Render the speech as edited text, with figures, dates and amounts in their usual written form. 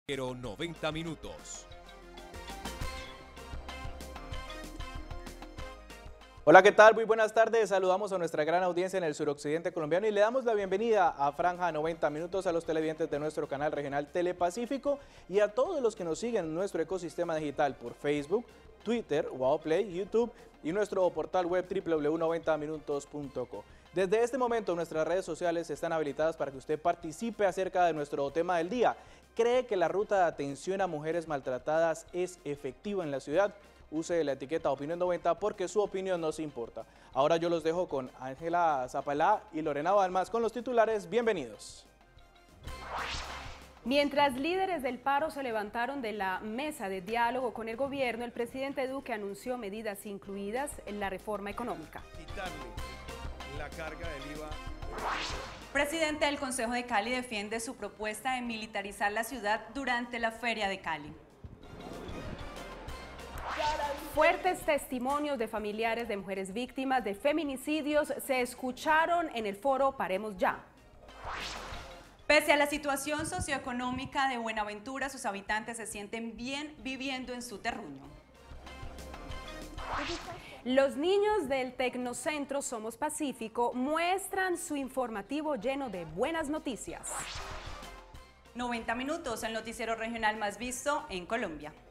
Pero 90 minutos. Hola, ¿qué tal? Muy buenas tardes. Saludamos a nuestra gran audiencia en el suroccidente colombiano y le damos la bienvenida a Franja 90 Minutos a los televidentes de nuestro canal regional Telepacífico y a todos los que nos siguen en nuestro ecosistema digital por Facebook, Twitter, Wowplay, YouTube y nuestro portal web www.90minutos.co. Desde este momento nuestras redes sociales están habilitadas para que usted participe acerca de nuestro tema del día. ¿Cree que la ruta de atención a mujeres maltratadas es efectiva en la ciudad? Use la etiqueta Opinión 90 porque su opinión nos importa. Ahora yo los dejo con Ángela Zapalá y Lorena Balmas con los titulares. Bienvenidos. Mientras líderes del paro se levantaron de la mesa de diálogo con el gobierno, el presidente Duque anunció medidas incluidas en la reforma económica. Quitarle la carga del IVA. Presidente del Consejo de Cali defiende su propuesta de militarizar la ciudad durante la Feria de Cali. Fuertes testimonios de familiares de mujeres víctimas de feminicidios se escucharon en el foro Paremos Ya. Pese a la situación socioeconómica de Buenaventura, sus habitantes se sienten bien viviendo en su terruño. Los niños del Tecnocentro Somos Pacífico muestran su informativo lleno de buenas noticias. 90 minutos, el noticiero regional más visto en Colombia.